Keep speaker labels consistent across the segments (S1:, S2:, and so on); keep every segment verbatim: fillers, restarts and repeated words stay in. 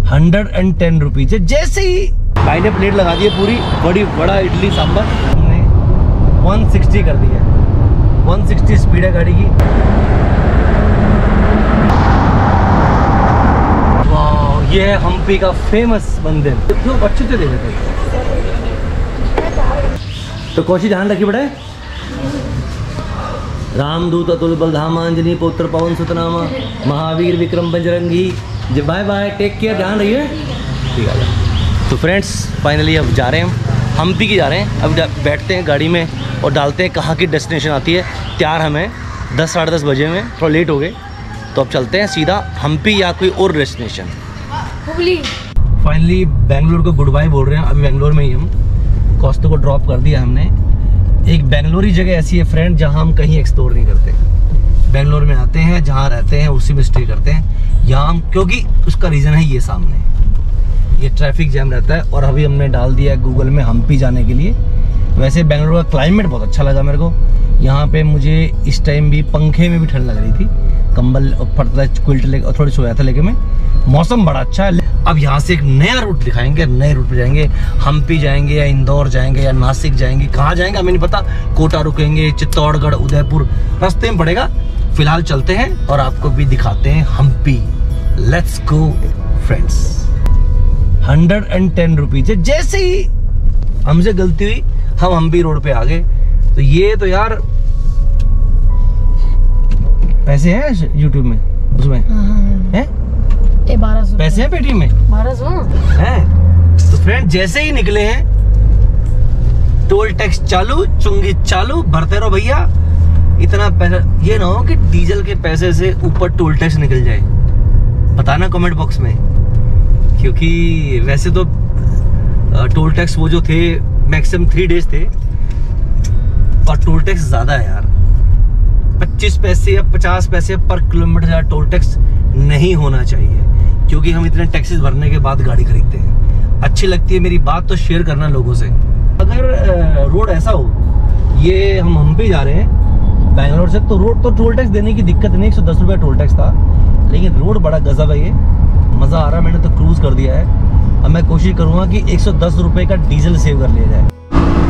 S1: Hundred and ten rupees है। जैसे ही भाई ने प्लेट लगा दी है पूरी बड़ी बड़ा इडली सांभर, हमने वन सिक्सटी कर दी है। वन सिक्सटी स्पीड है गाड़ी की। वाह, ये है हम्पी का फेमस मंदिर। क्यों अच्छे से देखे थे तो कौशी ध्यान रखी बड़े। रामदूत अतुल बलधामा अंजनी पुत्र पवन सुतनामा महावीर विक्रम बजरंगी। जी बाय बाय, टेक केयर, ध्यान रहिए। ठीक है। तो फ्रेंड्स फाइनली अब जा रहे हैं हम हम्पी की जा रहे हैं। अब बैठते हैं गाड़ी में और डालते हैं कहाँ की डेस्टिनेशन आती है। तैयार हमें दस साढ़े दस बजे में, थोड़ा लेट हो गए तो अब चलते हैं सीधा हम्पी या कोई और डेस्टिनेशन। फाइनली बेंगलोर को गुड बाय बोल रहे हैं। अभी बेंगलोर में ही हम कॉस्टो को ड्रॉप कर दिया हमने। एक बेंगलोरी जगह ऐसी है फ्रेंड जहां हम कहीं एक्सप्लोर नहीं करते। बेंगलोर में आते हैं, जहां रहते हैं उसी में स्टे करते हैं। यहाँ हम, क्योंकि उसका रीज़न है ये सामने, ये ट्रैफिक जैम रहता है। और अभी हमने डाल दिया है गूगल में हम्पी जाने के लिए। वैसे बेंगलोर का क्लाइमेट बहुत अच्छा लगा मेरे को। यहाँ पे मुझे इस टाइम भी पंखे में भी ठंड लग रही थी, कंबल फटता क्विल्ट लेके और थोड़ी सोया था लेके मैं। मौसम बड़ा अच्छा है। अब यहाँ से एक नया रूट दिखाएंगे, नए रूट पे जाएंगे। हम्पी जाएंगे या इंदौर जाएंगे या नासिक जाएंगे, कहाँ जाएंगे हमें नहीं पता। कोटा रुकेंगे, चित्तौड़गढ़, उदयपुर, रास्ते में पड़ेगा। फिलहाल चलते हैं और आपको भी दिखाते हैं Hampi. Let's go friends. Hundred and ten rupees है। जैसे ही हमसे गलती हुई हम हम्पी रोड पे आ गए। तो ये तो यार पैसे हैं यूट्यूब में, उसमें हैं
S2: बारह सौ
S1: पैसे हैं पेटीएम में
S2: बारह सौ
S1: हैं। तो फ्रेंड जैसे ही निकले हैं टोल टैक्स चालू, चुंगी चालू, भरते रहो भैया। इतना पैसा, ये ना हो कि डीजल के पैसे से ऊपर टोल टैक्स निकल जाए। बताना कमेंट बॉक्स में, क्योंकि वैसे तो टोल टैक्स वो जो थे मैक्सिमम थ्री डेज थे और टोल टैक्स ज्यादा है यार। पच्चीस पैसे या पचास पैसे पर किलोमीटर या टोल टैक्स नहीं होना चाहिए, क्योंकि हम इतने टैक्सेस भरने के बाद गाड़ी खरीदते हैं। अच्छी लगती है मेरी बात तो शेयर करना लोगों से। अगर रोड ऐसा हो, ये हम हम्पी जा रहे हैं बैंगलोर से, तो रोड तो टोल टैक्स देने की दिक्कत नहीं। एक सौ दस रुपये टोल टैक्स था, लेकिन रोड बड़ा गजब है। ये मज़ा आ रहा है। मैंने तो क्रूज कर दिया है। अब मैं कोशिश करूँगा कि एक सौ दस रुपये का डीजल सेव कर लिया जाए।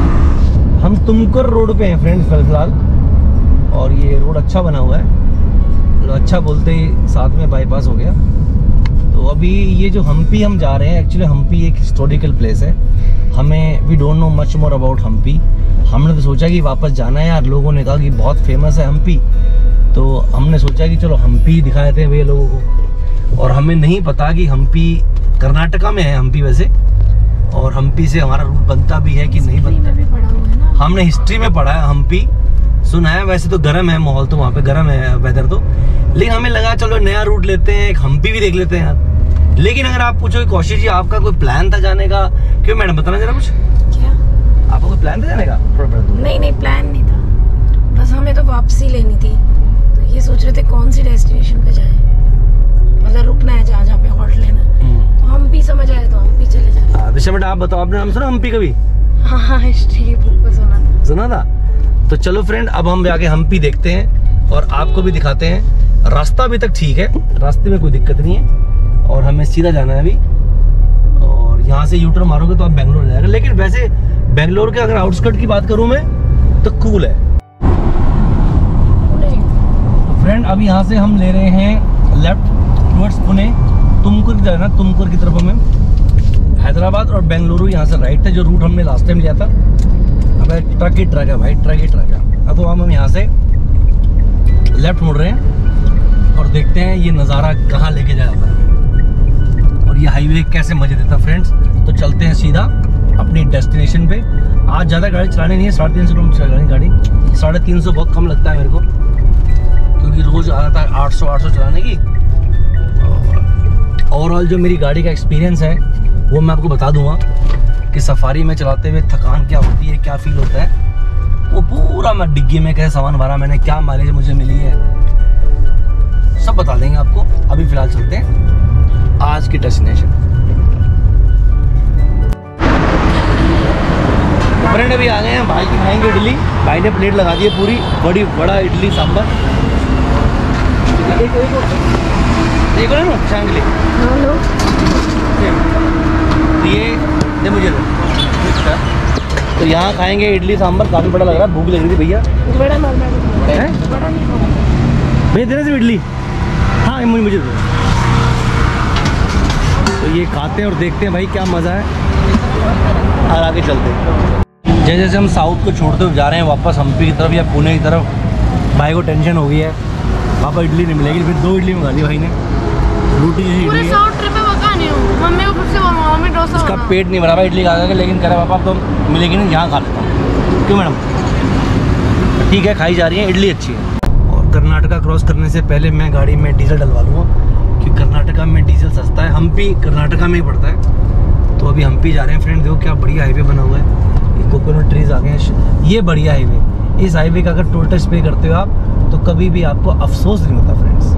S1: हम तुमकुर रोड पे हैं फ्रेंड्स फिलहाल, और ये रोड अच्छा बना हुआ है। तो अच्छा बोलते ही साथ में बाईपास हो गया। तो अभी ये जो हम्पी हम जा रहे हैं, एक्चुअली हम्पी एक हिस्टोरिकल प्लेस है। हमें we don't know much more about Hampi. हमने तो सोचा कि वापस जाना है यार। लोगों ने कहा कि बहुत फेमस है हम्पी, तो हमने सोचा कि चलो हम्पी दिखाए थे वे लोगों को। और हमें नहीं पता कि हम्पी कर्नाटका में है हम्पी वैसे, और हम्पी से हमारा रूट बनता भी है कि नहीं बनता। हमने हिस्ट्री में पढ़ा है हम्पी, सुना है। वैसे तो गर्म है माहौल, तो वहाँ पे गर्म है वेदर तो, लेकिन हमें लगा चलो नया रूट लेते हैं, एक हम्पी भी देख लेते हैं यार। लेकिन अगर आप पूछो कौशिक जी आपका कोई प्लान था जाने का? क्यों मैडम, बताना जरा कुछ।
S2: क्या
S1: आपका कोई प्लान था जाने का?
S2: नहीं नहीं प्लान नहीं था, बस हमें तो वापसी लेनी थी। तो ये सोच रहे थे कौन सी डेस्टिनेशन पे जाए, मतलब रुकना है जहाँ जहाँ पे हॉल्ट लेना। तो हम्पी समझ आया तो हम्पी चले जाए।
S1: विषय बेटा आप बताओ, आपने नाम सुना हम्पी कभी?
S2: हाँ हाँ हिस्ट्री की बुक में सुना था।
S1: सुना था? तो चलो फ्रेंड अब हम जाके हम्पी देखते हैं और आपको भी दिखाते हैं। रास्ता अभी तक ठीक है, रास्ते में कोई दिक्कत नहीं है और हमें सीधा जाना है अभी। और यहाँ से यू टर्न मारोगे तो आप बेंगलोर जाएगा। लेकिन वैसे बेंगलोर के अगर आउटस्कर्ट की बात करूँ मैं तो कूल है। तो फ्रेंड अब यहाँ से हम ले रहे हैं लेफ्ट टुवर्ड्स पुणे, तुमकुर की जाना, तुमकुर की तरफ हमें हैदराबाद और बेंगलुरु यहाँ से राइट है, जो रूट हमने लास्ट टाइम लिया था। अब ट्रक ही ट्रक है भाई, ट्रक ही ट्रक है। अब हम हम यहाँ से लेफ्ट मुड़ रहे हैं और देखते हैं ये नज़ारा कहाँ लेके जाता है और ये हाईवे कैसे मजे देता है फ्रेंड्स। तो चलते हैं सीधा अपनी डेस्टिनेशन पे। आज ज़्यादा गाड़ी चलानी नहीं है, साढ़े तीन सौ किलोमीटर चलानी गाड़ी। साढ़े तीन सौ बहुत कम लगता है मेरे को, क्योंकि रोज़ आता है आठ सौ आठ सौ चलाने की। ओवरऑल जो मेरी गाड़ी का एक्सपीरियंस है वो मैं आपको बता दूंगा कि सफारी में चलाते हुए थकान क्या होती है, क्या फील होता है, वो पूरा मैं डिग्गी में कैसे सामान भरा मैंने, क्या माइलेज मुझे मिली है, सब बता देंगे आपको। अभी फिलहाल चलते हैं आज की डेस्टिनेशन। फ्रेंड अभी आ गए हैं, भाई की खाएंगे इडली। भाई ने प्लेट लगा दी है पूरी बड़ी बड़ा इडली सांभर। एक एक एक ना शाम के लिए तो यहाँ खाएंगे इडली सांभर, काफ़ी बड़ा लग रहा है, भूख लग रही थी भैया।
S2: बड़ा माल
S1: हैं?
S2: बड़ा नहीं खाऊंगा।
S1: भैया देना सिर्फ इडली। हाँ मुझे मुझे दो। तो ये खाते हैं और देखते हैं भाई क्या मज़ा है, और आगे चलते हैं। जैसे जैसे हम साउथ को छोड़ते हुए जा रहे हैं वापस हम्पी की तरफ या पुणे की तरफ, भाई को टेंशन हो गई है, पापा इडली नहीं मिलेगी, फिर दो इडली मंगा ली भाई ने, रोटी
S2: पूरे साउथ ट्रिप में पका नहीं हूँ, मम्मी को फिर से बोलूँगा मम्मी डोसा।
S1: इसका पेट नहीं भरा भाई इडली खा के, लेकिन कह रहा पापा तो मिलेगी नहीं, यहाँ खा लेता हूँ। क्यों मैडम? ठीक है, खाई जा रही है, इडली अच्छी है। और कर्नाटका क्रॉस करने से पहले मैं गाड़ी में डीजल डलवा लूँगा, क्योंकि कर्नाटका में डीजल सस्ता है। हम्पी कर्नाटका में ही पड़ता है, तो अभी हम्पी जा रहे हैं फ्रेंड। देखो क्या बढ़िया हाईवे बना हुआ है, ये कोकोनट ट्रीज आ गए हैं, ये बढ़िया हाईवे। इस हाईवे का अगर टोल टैक्स पे करते हो आप तो कभी भी आपको अफसोस नहीं होता फ्रेंड्स।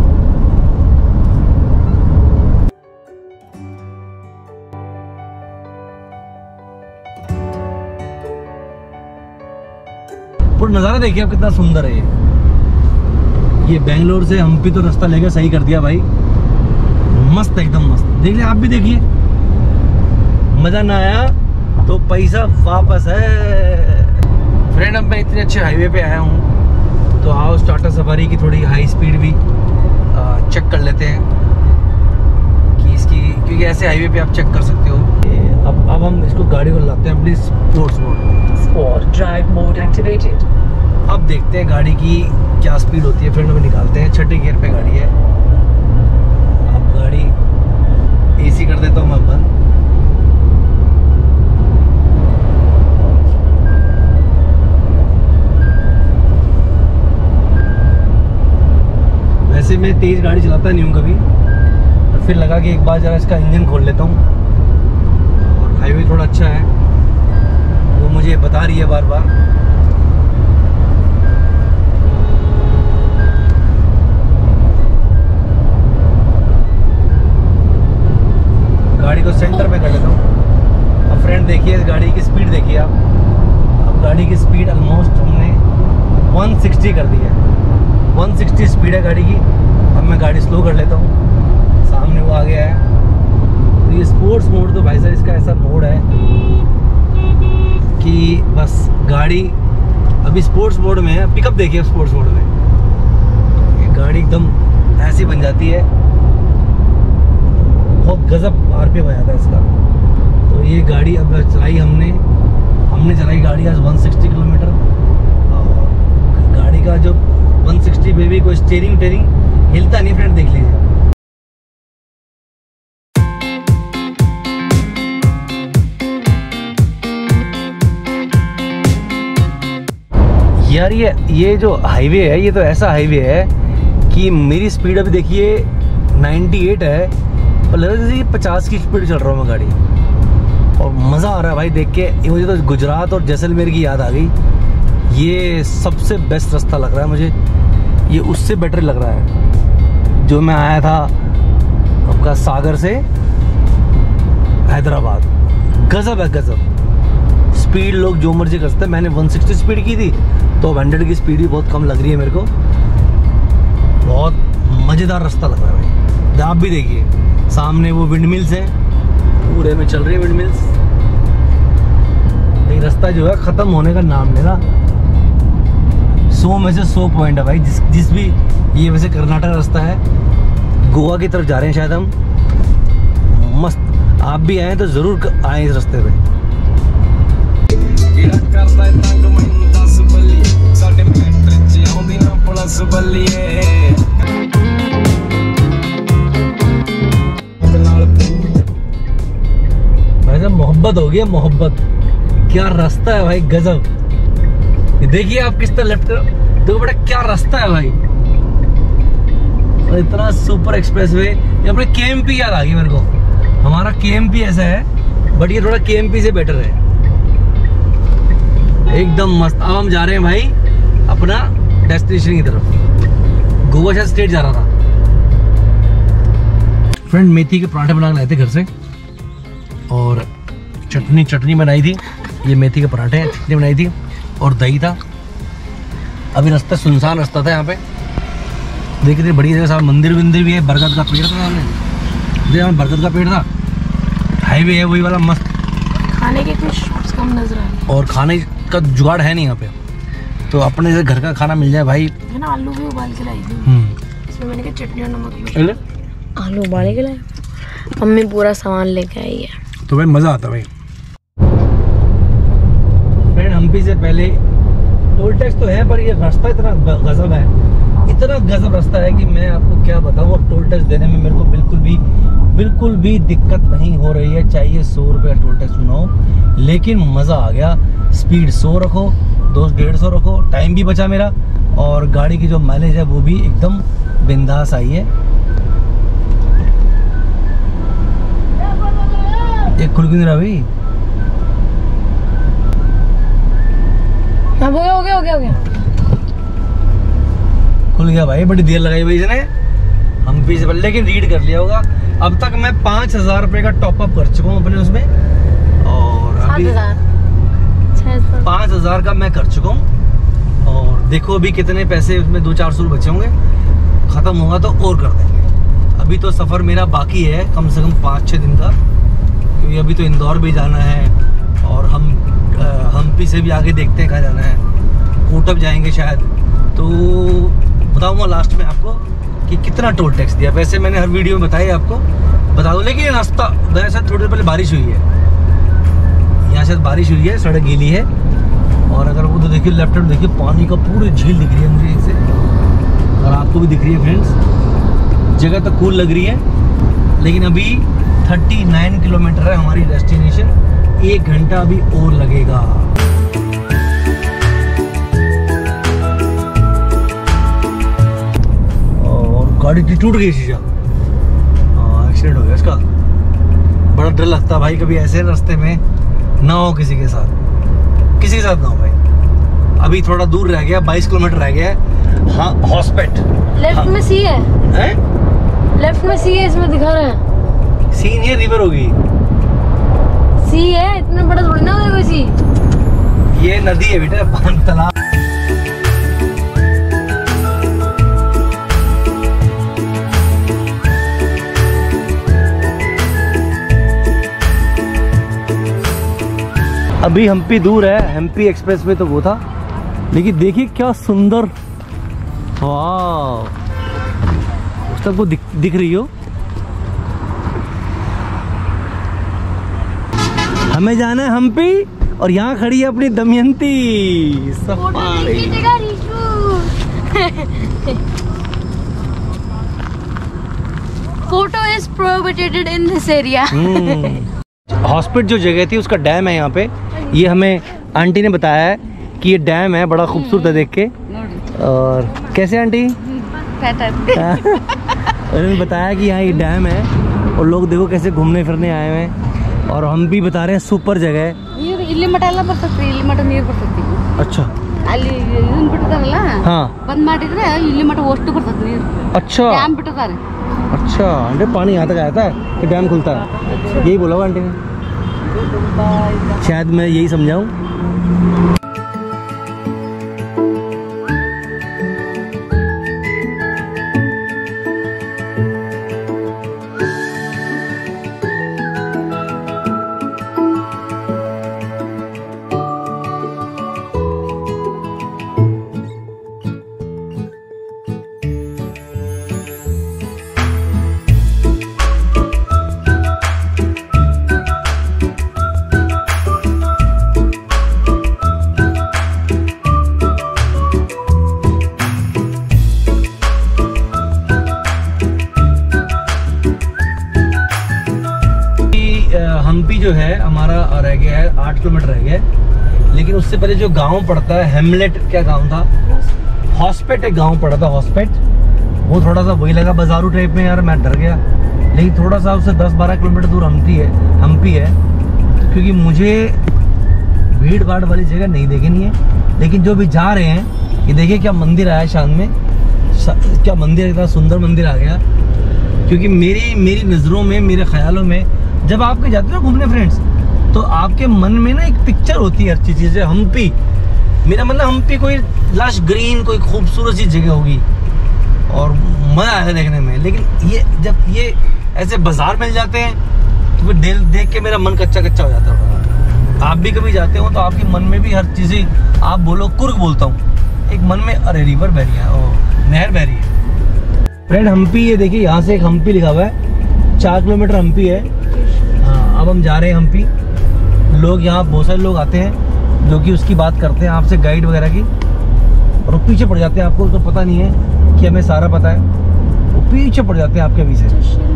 S1: और नज़ारा देखिए आप कितना सुंदर है ये ये बेंगलोर से हम्पी तो रास्ता लेकर सही कर दिया भाई, मस्त एकदम मस्त। देख लिया आप भी, देखिए मजा ना आया तो पैसा वापस है फ्रेंड। अब मैं इतने अच्छे हाईवे पे आया हूँ तो आओ टाटा सफारी की थोड़ी हाई स्पीड भी आ, चेक कर लेते हैं कि इसकी, क्योंकि ऐसे हाईवे पे आप चेक कर सकते हो। अब अब हम इसको गाड़ी को लाते हैं अपनी sports mode,
S3: sport drive mode activated.
S1: अब देखते हैं गाड़ी की क्या स्पीड होती है, फ्रेंड में निकालते हैं। छठे गियर पे गाड़ी है, अब गाड़ी एसी कर देता हूँ मैं बंद। वैसे मैं तेज गाड़ी चलाता नहीं हूँ कभी, और फिर लगा कि एक बार जरा इसका इंजन खोल लेता हूँ। और हाईवे थोड़ा अच्छा है, वो मुझे बता रही है बार बार। गाड़ी को सेंटर में कर लेता हूँ। अब फ्रेंड देखिए इस गाड़ी की स्पीड देखिए आप, अब गाड़ी की स्पीड ऑलमोस्ट हमने एक सौ साठ कर दी है, एक सौ साठ स्पीड है गाड़ी की। अब मैं गाड़ी स्लो कर लेता हूँ, सामने वो आ गया है। तो ये स्पोर्ट्स मोड तो भाई साहब इसका ऐसा मोड है कि बस गाड़ी अभी स्पोर्ट्स मोड में है। पिकअप देखिए स्पोर्ट्स मोड में, ये गाड़ी एकदम ऐसी बन जाती है, बहुत गजब आरपीएम आ जाता है इसका। तो ये गाड़ी अब चलाई हमने हमने चलाई गाड़ी आज एक सौ साठ किलोमीटर। और गाड़ी का जो एक सौ साठ पे भी कोई स्टीयरिंग टेरिंग हिलता नहीं फ्रेंड, देख लीजिए। यार ये ये जो हाईवे है ये तो ऐसा हाईवे है कि मेरी स्पीड अभी देखिए अट्ठानवे है, पर लग रहा है पचास की स्पीड चल रहा हूँ मैं गाड़ी, और मज़ा आ रहा है भाई देख के। मुझे तो गुजरात और जैसलमेर की याद आ गई। ये सबसे बेस्ट रास्ता लग रहा है मुझे, ये उससे बेटर लग रहा है जो मैं आया था आपका सागर से हैदराबाद। गजब है गजब स्पीड, लोग जो मर्जी कर सकते हैं। मैंने एक सौ साठ स्पीड की थी तो सौ की स्पीड भी बहुत कम लग रही है मेरे को। बहुत मज़ेदार रास्ता लग रहा है भाई। आप भी देखिए सामने वो विंड मिल्स हैं, पूरे में चल रही है विंड मिल्स। ये रास्ता जो है ख़त्म होने का नाम लेना। सौ में से सौ पॉइंट है भाई। जिस जिस भी ये वैसे कर्नाटक रास्ता है, गोवा की तरफ जा रहे हैं शायद हम। मस्त, आप भी आए तो ज़रूर आए इस रास्ते पे। भाई साहब मोहब्बत हो गई है, मोहब्बत। क्या रास्ता है भाई, गजब। देखिए आप किस तरह लेफ्ट, देखो बेटा क्या रास्ता है भाई, और इतना सुपर एक्सप्रेसवे। ये अपने केएमपी याद आ गई मेरे को। हमारा केएमपी ऐसा है, बट ये थोड़ा केएमपी से बेटर है, एकदम मस्त। अब हम जा रहे हैं भाई अपना डेस्टिनेशन की तरफ। गोवा शायद स्टेट जा रहा था। फ्रेंड मेथी के पराठे बना के लाए थे घर से, और चटनी चटनी बनाई थी। ये मेथी के पराठे हैं, चटनी बनाई थी और दही था। अभी रास्ता सुनसान रास्ता था यहाँ पे, देखिए बढ़िया जगह, साहब मंदिर विंदिर भी है। बरगद का पेड़ था सामने, देखिए बरगद का पेड़ था। हाईवे है वही वाला मस्त।
S2: खाने के कुछ कम नजर आ रही है।
S1: और खाने का जुगाड़ है नहीं यहाँ पे, तो अपने से घर का खाना मिल जाए भाई।
S2: है ना, आलू भी उबाल के लाई थी,
S1: हम्म
S2: इसमें मैंने कहा चटनी और नमक भी।
S1: अरे
S2: आलू उबाले के लाए, मम्मी पूरा सामान लेके आई है।
S1: तो भाई मजा आता भाई। फ्रेंड हम्पी से पहले टोल टैक्स तो है, पर ये रास्ता इतना गजब है, इतना गजब रास्ता है कि मैं आपको क्या बताऊं। और टोल टैक्स देने में मेरे को बिल्कुल भी बिल्कुल भी दिक्कत नहीं हो रही है, चाहिए सौ रुपये टोल टैक्स सुनाओ, लेकिन मज़ा आ गया। स्पीड सौ रखो, दो डेढ़ सौ रखो, टाइम भी बचा मेरा, और गाड़ी की जो माइलेज है वो भी एकदम बिंदास आई है। एक खुल क्यों नहीं रहा भाई?
S2: हाँ, हो गया हो गया हो गया हो गया
S1: खुल गया भाई, बड़ी देर लगाई भाई इसने हम्पी से पहले, लेकिन रीड कर लिया होगा। अब तक मैं पाँच हजार रुपये का टॉप अप कर चुका हूँ अपने उसमें, और अभी पाँच हजार का मैं कर चुका हूँ। और देखो अभी कितने पैसे उसमें, दो चार सौ बचे होंगे, ख़त्म होगा तो और कर देंगे। अभी तो सफ़र मेरा बाकी है कम से कम पाँच छः दिन का, क्योंकि अभी तो इंदौर भी जाना है, और हम हम्पी से भी आगे देखते हैं कहाँ जाना है, कोटक जाएंगे शायद। तो बताऊँगा लास्ट में आपको कि कितना टोल टैक्स दिया। वैसे मैंने हर वीडियो में बताया आपको, बता दो। लेकिन रास्ता वैसे थोड़ी देर पहले बारिश हुई है, यहाँ से बारिश हुई है, सड़क गीली है। और अगर वो तो देखिए लेफ्ट हैंड देखिए, पानी का पूरी झील दिख रही है मुझे इसे, और आपको भी दिख रही है फ्रेंड्स। जगह तो कूल लग रही है, लेकिन अभी उनतालीस किलोमीटर है हमारी डेस्टिनेशन, एक घंटा अभी और लगेगा। और गाड़ी टूट गई शीशा, एक्सीडेंट हो गया इसका। बड़ा डर लगता है भाई, कभी ऐसे रास्ते में ना हो किसी के साथ, किसी के साथ ना हो भाई। अभी थोड़ा दूर रह गया, बाईस किलोमीटर रह गया है। हाँ हॉस्पिट
S2: लेफ्ट
S1: हाँ।
S2: में सी है,
S1: है?
S2: लेफ्ट में सी है, इसमें दिखा रहा है
S1: सीन है, रिवर होगी।
S2: सी है, इतना बड़ा थोड़ी ना होगा कोई सी।
S1: ये नदी है बेटा, पान तालाब। अभी हम्पी दूर है, हम्पी एक्सप्रेस में तो वो था, लेकिन देखिए क्या सुंदर, वाह, उस तक वो दिख, दिख रही हो। हमें जाना है हम्पी, और यहाँ खड़ी है अपनी Damayanti Safari.
S2: Photo is prohibited in this area.
S1: Hospital जो जगह थी उसका डैम है यहाँ पे, ये हमें आंटी ने बताया है कि ये डैम है, बड़ा खूबसूरत है देख के। और कैसे आंटी? उन्होंने बताया कि यहाँ ये डैम है, और लोग देखो कैसे घूमने फिरने आए हुए हैं, और हम भी बता रहे हैं सुपर जगह है।
S4: ಇಲ್ಲಿ ಮಠ ಎಲ್ಲ ಬರ್ತೈತಿ, ಇಲ್ಲಿ ಮಠ ನೀರು ಬರ್ತೈತಿ।
S1: अच्छा
S4: ಅಲ್ಲಿ ಇದನ್ನ ಬಿಟ್ಟಿದಾರಲ್ಲ,
S1: हाँ
S4: ಬಂದ್ ಮಾಡಿದ್ರೆ ಇಲ್ಲಿ ಮಠ ಅಷ್ಟು ಬರ್ತೈತಿ ನೀರು।
S1: अच्छा
S4: ಡ್ಯಾಮ್ ಬಿಟ್ಟಿದ್ದಾರೆ।
S1: अच्छा आंटी, पानी यहाँ तक आता है कि डैम खुलता है? यही बोला आंटी ने, शायद मैं यही समझाऊं। हम्पी जो है हमारा रह गया है आठ किलोमीटर रह गया है, लेकिन उससे पहले जो गांव पड़ता है हेमलेट, क्या गांव था, हॉस्पेट एक गांव पड़ा था हॉस्पेट, वो थोड़ा सा वही लगा बाजारू टाइप में यार, मैं डर गया। लेकिन थोड़ा सा उससे दस बारह किलोमीटर दूर हम्पी है हम्पी है क्योंकि मुझे भीड़ भाड़ वाली जगह नहीं देखनी है। लेकिन जो भी जा रहे हैं, ये देखिए क्या मंदिर आया शाम में, क्या मंदिर, इतना सुंदर मंदिर आ गया। क्योंकि मेरी मेरी नज़रों में, मेरे ख्यालों में, जब आप कहीं जाते हो ना घूमने फ्रेंड्स, तो आपके मन में ना एक पिक्चर होती है हर चीज़। जैसे हम्पी, मेरा मतलब हम्पी कोई लश ग्रीन, कोई खूबसूरत सी जगह होगी और मज़ा आएगा देखने में। लेकिन ये जब ये ऐसे बाजार मिल जाते हैं तो फिर देख देख के मेरा मन कच्चा कच्चा हो जाता है। आप भी कभी जाते हो तो आपके मन में भी हर चीज़ें आप बोलो कुर्ग बोलता हूँ, एक मन में अरे रिवर बह रही है, ओ नहर बह रही है। फ्रेंड हम्पी, ये देखिए यहाँ से एक हम्पी लिखा हुआ है, चार किलोमीटर हम्पी है। हाँ अब हम जा रहे हैं हम्पी। लोग यहाँ बहुत सारे लोग आते हैं जो कि उसकी बात करते हैं आपसे, गाइड वगैरह की, और वो पीछे पड़ जाते हैं। आपको तो पता नहीं है कि हमें सारा पता है, वो पीछे पड़ जाते हैं आपके पीछे।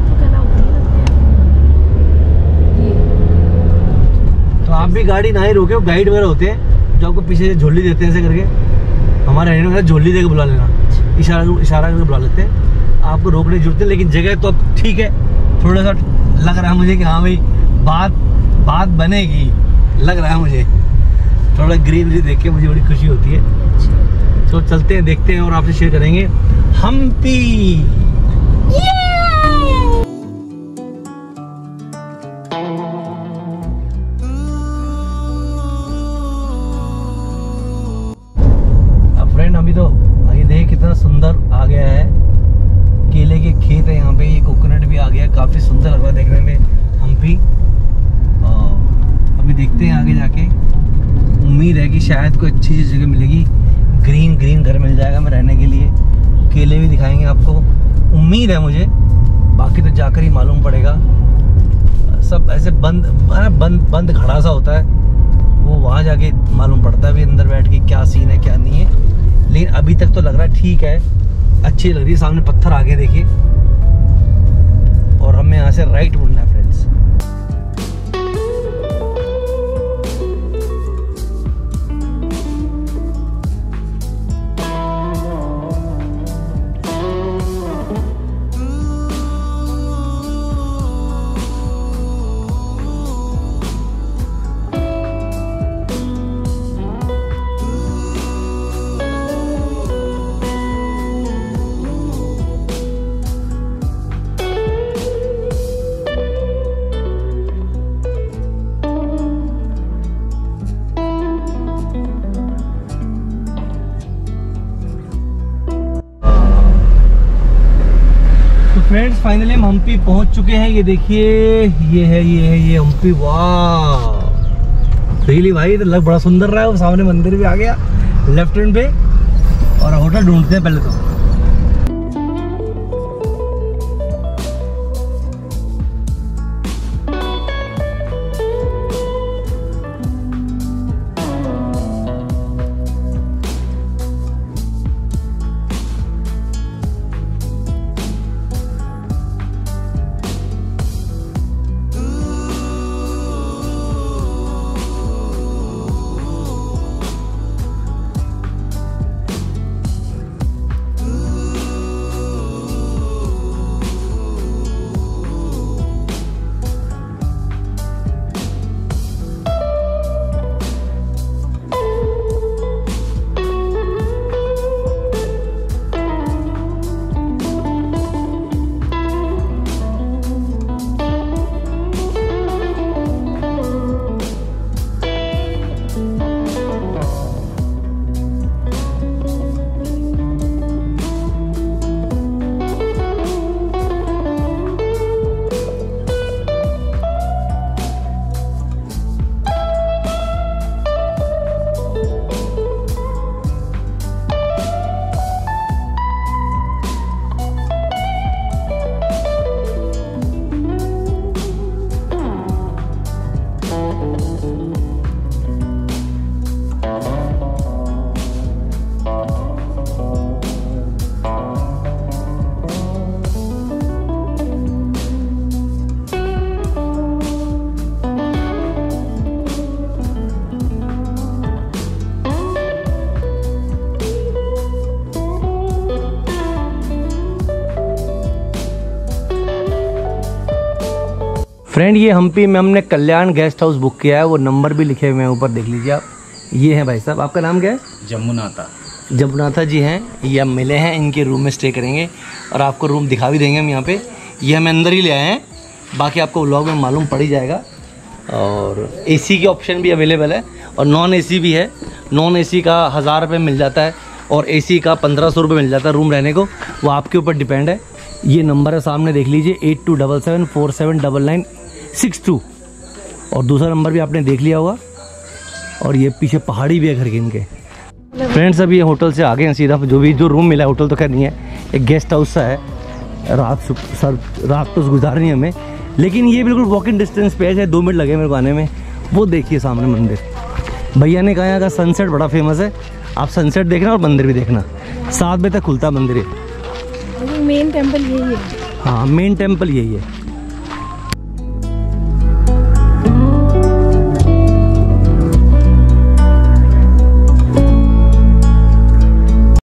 S1: तो आप भी गाड़ी ना ही रोके, गाइड वगैरह होते हैं जो आपको पीछे से झोली देते हैं ऐसे करके। हमारे रहने में झोली देकर बुला लेना, इशारा इशारा करके बुला लेते हैं, आपको रोकने की जरूरत है। लेकिन जगह तो अब ठीक है, थोड़ा सा लग रहा है मुझे कि हाँ भाई बात बात बनेगी, लग रहा है मुझे। थोड़ा ग्रीनरी देख के मुझे बड़ी खुशी होती है। तो चलते हैं, देखते हैं और आपसे शेयर करेंगे हम्पी। अब फ्रेंड अभी तो ये देख कितना सुंदर आ गया है, केले के खेत है यहाँ पे, ये कोकोनट भी आ गया, काफी सुंदर लग रहा है देखने में हम्पी। अभी देखते हैं आगे जाके, उम्मीद है कि शायद कोई अच्छी सी जगह मिलेगी, ग्रीन ग्रीन घर मिल जाएगा मैं रहने के लिए। केले भी दिखाएंगे आपको, उम्मीद है मुझे, बाकी तो जाकर ही मालूम पड़ेगा। सब ऐसे बंद बंद बंद खड़ा सा होता है, वो वहाँ जाके मालूम पड़ता है भी अंदर बैठ के क्या सीन है क्या नहीं है। लेकिन अभी तक तो लग रहा है ठीक है, अच्छी लग रही है। सामने पत्थर आगे देखिए, और हमें यहाँ से राइट मुड़ना है फ्रेंड्स। फ्रेंड्स फाइनली हम हम्पी पहुंच चुके हैं। ये देखिए, ये है ये है ये हम्पी। वाह रियली भाई, तो लग बड़ा सुंदर रहा है। वो सामने मंदिर भी आ गया लेफ्ट हैंड पे, और होटल ढूंढते हैं पहले तो। फ्रेंड ये हम्पी में हमने कल्याण गेस्ट हाउस बुक किया है, वो नंबर भी लिखे हुए हैं ऊपर, देख लीजिए आप। ये हैं भाई साहब, आपका नाम क्या है?
S5: जमुनाथा।
S1: जमुनाथा जी हैं, ये हम मिले हैं, इनके रूम में स्टे करेंगे और आपको रूम दिखा भी देंगे हम यहाँ पे। ये हमें अंदर ही ले आए हैं, बाकी आपको व्लॉग में मालूम पड़ ही जाएगा। और एसी की ऑप्शन भी अवेलेबल है और नॉन एसी भी है। नॉन एसी का हज़ार रुपये मिल जाता है और एसी का पंद्रह सौ रुपये मिल जाता है रूम रहने को, वो आपके ऊपर डिपेंड है। ये नंबर है सामने देख लीजिए, eight two double seven four seven double nine six two. और दूसरा नंबर भी आपने देख लिया होगा, और ये पीछे पहाड़ी भी है घर के इनके। फ्रेंड्स अभी ये होटल से आ गए हैं सीधा, जो भी जो रूम मिला है, होटल तो खैर नहीं है, एक गेस्ट हाउस सा है। रात सर रात तो गुजारनी है हमें, लेकिन ये बिल्कुल वॉकिंग डिस्टेंस पे है, दो मिनट लगे मेरे को आने में। वो देखिए सामने मंदिर, भैया ने कहा यहाँ का सनसेट बड़ा फेमस है, आप सनसेट देखना और मंदिर भी देखना। सात बजे तक खुलता है मंदिर।
S2: मेन टेम्पल यही है।
S1: हाँ मेन टेम्पल यही है।